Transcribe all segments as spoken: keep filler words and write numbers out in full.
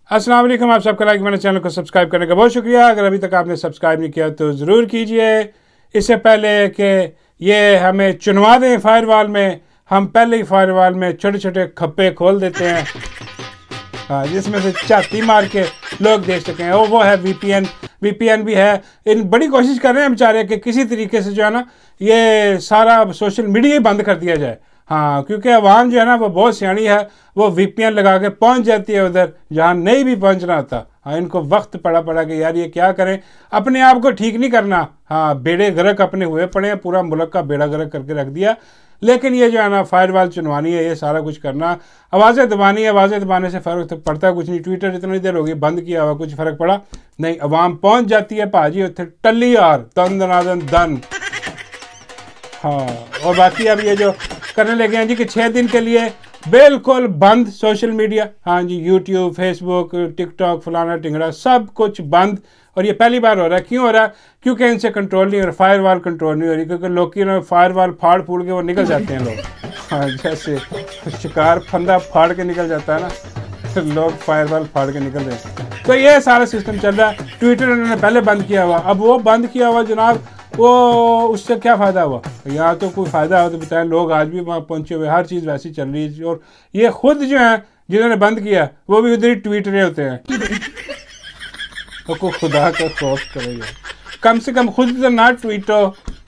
अस्सलाम वालेकुम, आप सबका लाइक मेरे चैनल को सब्सक्राइब करने का बहुत शुक्रिया। अगर अभी तक आपने सब्सक्राइब नहीं किया तो ज़रूर कीजिए। इससे पहले कि ये हमें चुनवा दें फायरवॉल में, हम पहले ही फायरवॉल में छोटे छोटे खप्पे खोल देते हैं, हाँ, जिसमें से छाती मार के लोग देख सकें। ओ वो है वीपीएन, वीपीएन भी है। इन बड़ी कोशिश कर रहे हैं बेचारे कि किसी तरीके से जो है ना ये सारा सोशल मीडिया ही बंद कर दिया जाए। हाँ, क्योंकि अवाम जो है ना वो बहुत सियाणी है, वो वीपीएन लगा के पहुंच जाती है उधर जहाँ नहीं भी पहुंचना होता। हाँ, इनको वक्त पड़ा पड़ा कि यार ये क्या करें, अपने आप को ठीक नहीं करना। हाँ, बेड़े गर्क अपने हुए पड़े हैं, पूरा मुल्क का बेड़ा गर्क करके रख दिया। लेकिन ये जो है ना फायरवॉल चुनवानी है, ये सारा कुछ करना, आवाज़ें दबानी है। आवाज़ें दबाने से फ़र्क तो पड़ता कुछ नहीं। ट्विटर इतनी देर होगी बंद किया हुआ, कुछ फ़र्क पड़ा नहीं। अवाम पहुंच जाती है भाजी उत्थे टल्ली यार तन दनादन दन। हाँ, और बाकी अब ये जो करने लगे हैं जी कि छः दिन के लिए बिल्कुल बंद सोशल मीडिया। हाँ जी, यूट्यूब, फेसबुक, टिकटॉक, फलाना टिंगड़ा सब कुछ बंद। और ये पहली बार हो रहा है। क्यों हो रहा है? क्योंकि इनसे कंट्रोल नहीं हो रहा, फायरवॉल कंट्रोल नहीं हो रही। क्योंकि लोग की ना फायरवॉल फाड़ फूड़ के वो निकल जाते हैं लोग। हाँ, जैसे शिकार फंदा फाड़ के निकल जाता है ना, तो लोग फायरवॉल फाड़ के निकल रहे हैं। तो ये सारा सिस्टम चल रहा है। ट्विटर उन्होंने पहले बंद किया हुआ, अब वो बंद किया हुआ जनाब, वो उससे क्या फ़ायदा हुआ? यहाँ तो कोई फ़ायदा हो तो बताएं। लोग आज भी वहाँ पहुँचे हुए, हर चीज़ वैसी चल रही है। और ये खुद जो है जिन्होंने बंद किया वो भी उधर ही ट्वीट रहे होते हैं। तो को खुदा का खौफ करेगा, कम से कम खुद तो ना ट्वीटो।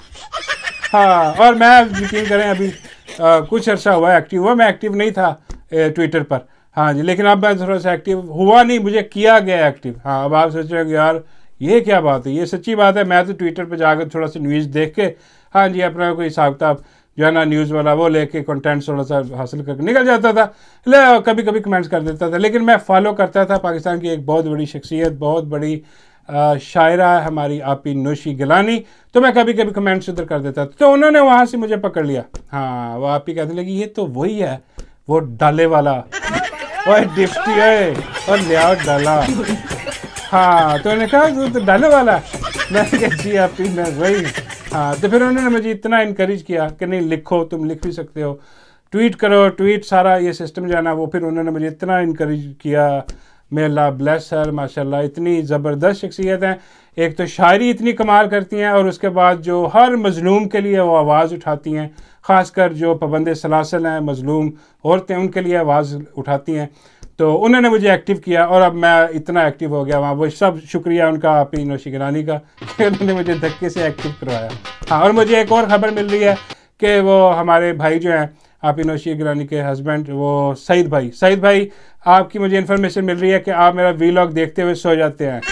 हाँ, और मैं यकीन करें अभी आ, कुछ अर्सा हुआ एक्टिव हुआ, मैं एक्टिव नहीं था ट्विटर पर। हाँ जी, लेकिन अब मैं थोड़ा सा एक्टिव हुआ, नहीं मुझे किया गया एक्टिव। हाँ, अब आप सोच रहे हो कि यार ये क्या बात है, ये सच्ची बात है। मैं तो ट्विटर पे जाकर थोड़ा सा न्यूज़ देख के, हाँ जी, अपना कोई हिसाब किताब जो है ना न्यूज़ वाला वो लेके कंटेंट थोड़ा सा हासिल करके निकल जाता था। ले कभी कभी कमेंट्स कर देता था। लेकिन मैं फॉलो करता था पाकिस्तान की एक बहुत बड़ी शख्सियत, बहुत बड़ी शायरा है हमारी आपी नौशी गिलानी। तो मैं कभी कभी कमेंट्स उधर कर देता था, तो उन्होंने वहाँ से मुझे पकड़ लिया। हाँ, वो आपी कहने लगी ये तो वही है, वो डाले वाला, वो डिप्टी है और लिया डाला। हाँ, तो उन्होंने कहा तू तो डाले वाला। मैंने कहा जी आप ही मैं वही। हाँ, तो फिर उन्होंने मुझे इतना इनकरेज किया कि नहीं लिखो, तुम लिख भी सकते हो, ट्वीट करो, ट्वीट सारा ये सिस्टम जो है ना वो फिर उन्होंने मुझे इतना इनकरेज किया। मे अल्लाह ब्लेस सर, माशाल्लाह इतनी ज़बरदस्त शख्सियत हैं। एक तो शायरी इतनी कमाल करती हैं और उसके बाद जो हर मज़लूम के लिए वो आवाज़ उठाती हैं, ख़ासकर जो पाबंद सलासल हैं, मज़लूम औरतें, उनके लिए आवाज़ उठाती हैं। तो उन्होंने मुझे एक्टिव किया और अब मैं इतना एक्टिव हो गया वहाँ। वो सब शुक्रिया उनका आपी नौशी गिलानी का कि उन्होंने मुझे धक्के से एक्टिव करवाया। हाँ, और मुझे एक और ख़बर मिल रही है कि वो हमारे भाई जो हैं आपी नौशी गिलानी के हस्बैंड, वो सईद भाई, सईद भाई आपकी मुझे इन्फॉर्मेशन मिल रही है कि आप मेरा वीलॉग देखते हुए सो जाते हैं।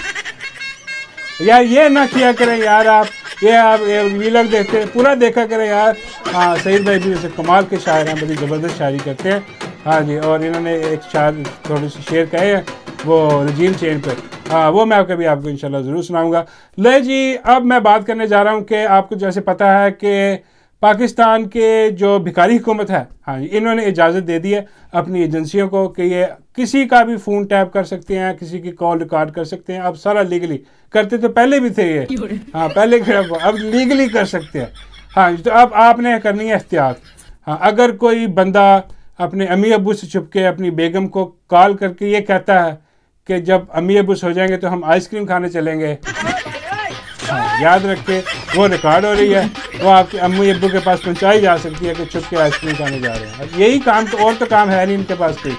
यार ये ना किया करें यार, आप ये आप ये वीलॉग देखते पूरा देखा करें यार। हाँ, सईद भाई भी जैसे कमाल के शायर हैं, बड़ी ज़बरदस्त शायरी करते हैं। हाँ जी, और इन्होंने एक शायर थोड़ी सी शेर कहे हैं वो रजीम चेन पर। हाँ, वो मैं कभी आपको इंशाल्लाह ज़रूर सुनाऊंगा। ले जी, अब मैं बात करने जा रहा हूँ कि आपको जैसे पता है कि पाकिस्तान के जो भिखारी हुकूमत है, हाँ जी, इन्होंने इजाज़त दे दी है अपनी एजेंसियों को कि ये किसी का भी फ़ोन टैप कर सकते हैं, किसी की कॉल रिकॉर्ड कर सकते हैं। अब सारा लीगली, करते तो पहले भी थे ये, हाँ पहले, अब लीगली कर सकते हैं। हाँ जी, तो अब आपने करनी है एहतियात। हाँ, अगर कोई बंदा अपने अम्मी अब्बू से छुप के अपनी बेगम को कॉल करके ये कहता है कि जब अम्मी अब्बू सो जाएंगे तो हम आइसक्रीम खाने चलेंगे, हाँ, याद रख के वो रिकॉर्ड हो रही है, वो आपके अम्मी अब्बू के पास पहुंचाई जा सकती है कि छुप के आइसक्रीम खाने जा रहे हैं। यही काम तो, और तो काम है नहीं इनके पास कोई।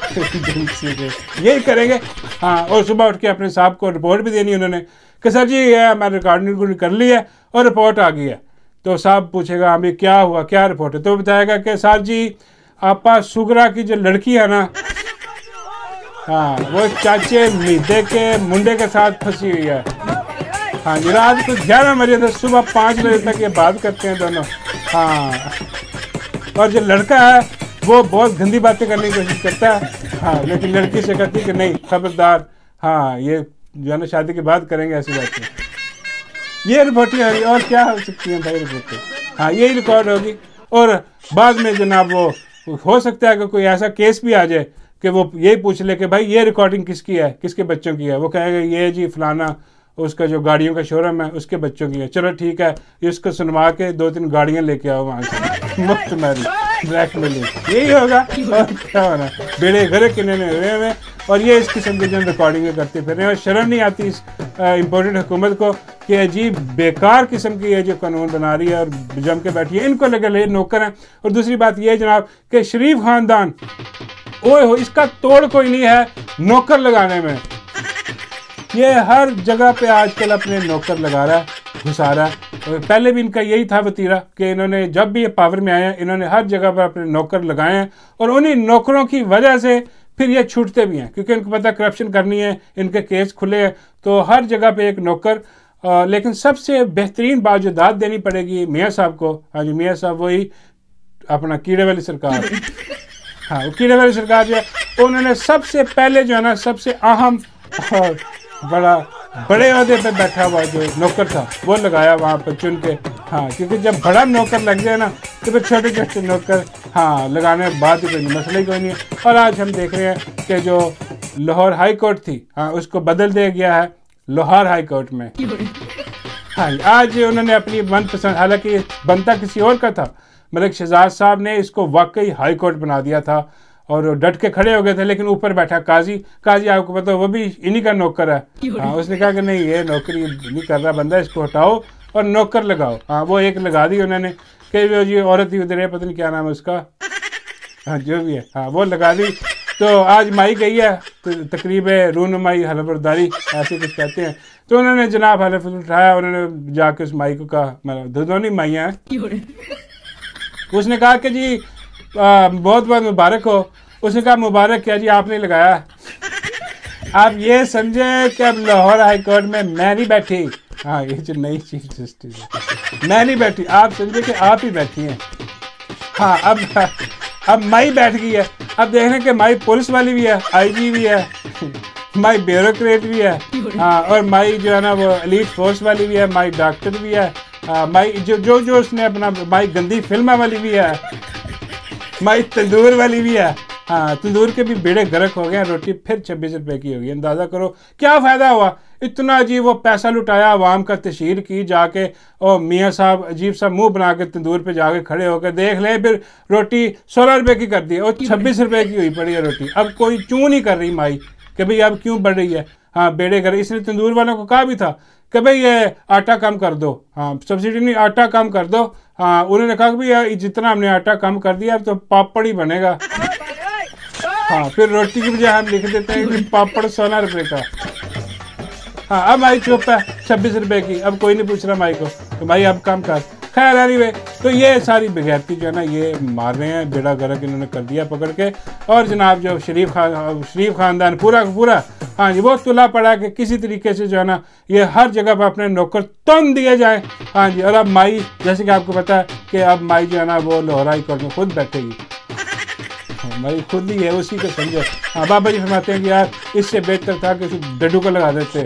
यही करेंगे। हाँ, और सुबह उठ के अपने साहब को रिपोर्ट भी देनी उन्होंने कि सर जी ये मैं रिकॉर्डिंग कर ली है और रिपोर्ट आ गई है। तो साहब पूछेगा अभी क्या हुआ, क्या रिपोर्ट है? तो बताएगा कि सर जी आपा सुगरा की जो लड़की है ना, हाँ, वो चाचे मीदे के मुंडे के साथ फंसी हुई है। हाँ जी, रात को ग्यारह बजे से सुबह पाँच बजे तक ये बात करते हैं दोनों। हाँ, और जो लड़का है वो बहुत गंदी बातें करने की कोशिश करता है। हाँ, लेकिन लड़की से कहती है कि नहीं खबरदार, हाँ ये जो है ना शादी के बाद करेंगे ऐसी बातें। ये रिपोर्टिंग होगी और क्या हो सकती है भाई रिपोर्टिंग। हाँ, यही रिकॉर्ड होगी। और बाद में जनाब वो हो सकता है कि कोई ऐसा केस भी आ जाए कि वो यही पूछ ले कि भाई ये रिकॉर्डिंग किसकी है, किसके बच्चों की है। वो कहेगा ये जी फलाना उसका जो गाड़ियों का शोरूम है उसके बच्चों की है। चलो ठीक है, इसको सुनवा के दो तीन गाड़ियाँ लेके आओ वहाँ से मुफ्त मैरिज ब्लैक मेलिंग, यही होगा और क्या होना। बेड़े घरे किन्ने हुए हैं और ये इस किस्म की जो रिकॉर्डिंग करते फिर रहे हैं। और शर्म नहीं आती इस इम्पोर्टेंट हुकूमत को कि अजीब बेकार किस्म की ये जो कानून बना रही है और जम के बैठी है, इनको लगे ले नौकर हैं। और दूसरी बात ये जनाब कि शरीफ खानदान ओए हो, इसका तोड़ कोई नहीं है नौकर लगाने में। ये हर जगह पे आजकल अपने नौकर लगा रहा है, घुसा रहा है। पहले भी इनका यही था वतीरा कि इन्होंने जब भी ये पावर में आए हैं इन्होंने हर जगह पर अपने नौकर लगाए हैं और उन्हीं नौकरों की वजह से फिर ये छूटते भी हैं, क्योंकि इनको पता करप्शन करनी है, इनके केस खुले हैं तो हर जगह पे एक नौकर। आ, लेकिन सबसे बेहतरीन बात जो दाद देनी पड़ेगी मियाँ साहब को, हाँ जी मियाँ साहब वही अपना कीड़े वाली सरकार हाँ वो कीड़े वाली सरकार जो है उन्होंने सबसे पहले जो है ना सबसे अहम और बड़ा बड़े अहदे पे बैठा हुआ जो नौकर था वो लगाया वहाँ पर चुन के। हाँ क्योंकि जब बड़ा नौकर लग जाए ना तो फिर छोटे छोटे नौकर हाँ लगाने के बाद ही कोई नहीं, मसला ही कोई नहीं है। और आज हम देख रहे हैं कि जो लाहौर हाई कोर्ट थी हाँ उसको बदल दिया गया है लाहौर हाई कोर्ट में। हाँ आज उन्होंने अपनी मनपसंद, हालांकि बनता किसी और का था, मलिक शहजाद साहब ने इसको वाकई हाई कोर्ट बना दिया था और डट के खड़े हो गए थे। लेकिन ऊपर बैठा काजी, काजी आपको पता वो भी इन्हीं का नौकर है। हाँ उसने कहा कि नहीं ये नौकरी नहीं कर रहा बंदा, इसको हटाओ और नौकर लगाओ। हाँ वो एक लगा दी उन्होंने कि वो जी औरत ही उधर है, पता नहीं क्या नाम है उसका, हाँ जो भी है हाँ वो लगा दी। तो आज माई गई है तो तकरीब रूनुमाई हलफबरदारी ऐसे कुछ कहते हैं। तो उन्होंने जनाब हलफ उठाया, उन्होंने जाके उस माई को कहा, मतलब दोनों माइयाँ हैं, उसने कहा कि जी आ, बहुत बहुत मुबारक हो। उसने कहा मुबारक क्या जी आपने लगाया। आप ये समझे कि अब लाहौर हाई कोर्ट में मैं नहीं बैठी, हाँ ये जो नई चीफ जस्टिस है मैं नहीं बैठी, आप समझे कि आप ही बैठी हैं। हाँ अब अब माई बैठ गई है। अब देखने के माई पुलिस वाली भी है, आईजी भी है, माई ब्यूरोक्रेट भी है हाँ, और माई जो है ना वो एलीट फोर्स वाली भी है, माई डॉक्टर भी है हाँ, माई जो जो जो उसने अपना माई गंदी फिल्म वाली भी है, माई तंदूर वाली भी है हाँ। तंदूर के भी बेड़े गर्क हो गए, रोटी फिर छब्बीस रुपए की होगी। अंदाज़ा करो क्या फ़ायदा हुआ, इतना अजीब वो पैसा लुटाया आवाम का, तशहीर की जाके और मियाँ साहब अजीब सा मुंह बना के तंदूर पे जाके खड़े होकर देख ले, फिर रोटी सोलह रुपए की कर दी और छब्बीस रुपए की हुई पड़ी है रोटी। अब कोई क्यों नहीं कर रही माई कि भाई अब क्यों बढ़ रही है हाँ बेड़े गर्क। इसने तंदूर वालों को कहा भी था कि भाई ये आटा कम कर दो हाँ, सब्सिडी नहीं आटा कम कर दो हाँ। उन्होंने कहा कि भाई जितना हमने आटा कम कर दिया तो पापड़ ही बनेगा हाँ। फिर रोटी की बजाय हम लिख देते हैं कि पापड़ सोलह रुपए का हाँ। अब माई चुप है छब्बीस रुपए की, अब कोई नहीं पूछ रहा माई को तो भाई अब कम कर। खैर एनीवे तो ये सारी बेगैरती जो है ना ये मार रहे हैं, बेड़ा गर्क इन्होंने कर दिया पकड़ के। और जनाब जो शरीफ खान शरीफ खानदान पूरा पूरा हाँ जी वो तुला पड़ा कि किसी तरीके से जो है ना ये हर जगह पर अपने नौकर तुन दिए जाए हाँ जी। और अब माई जैसे कि आपको पता है कि अब माई जो है ना वो लाहौर हाई कोर्ट में खुद बैठेगी हाँ, माई खुद ही है, उसी को समझो हाँ। बाबा जी फरमाते हैं कि यार इससे बेहतर था कि डड्डू को लगा देते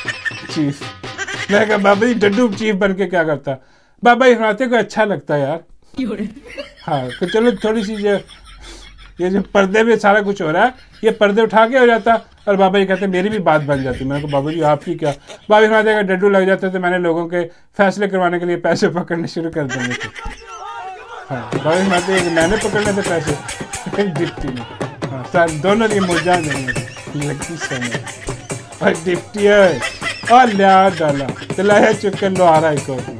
चीफ। मैं कहा बाबा जी डड्डू चीफ बन के क्या करता। बाबा जी फरमाते को अच्छा लगता है यार हाँ। तो चलो थोड़ी सी जो ये जो पर्दे में सारा कुछ हो रहा है ये पर्दे उठा के हो जाता और बाबा जी कहते मेरी भी बात बन जाती। मैंने कहा बाबा जी आपकी क्या। बाबा जी फरमाते अगर डड्डू लग जाता तो मैंने लोगों के फैसले करवाने के लिए पैसे पकड़ने शुरू कर देंगे थे हाँ। बाबा जी फरमाते हैं मैंने पकड़ने थे पैसे डिप्टी ने हाँ सर दोनों लिए मुझा देंगे लगती समय और डिप्टी और लिया डाला चलाया चुके लो आ रहा है को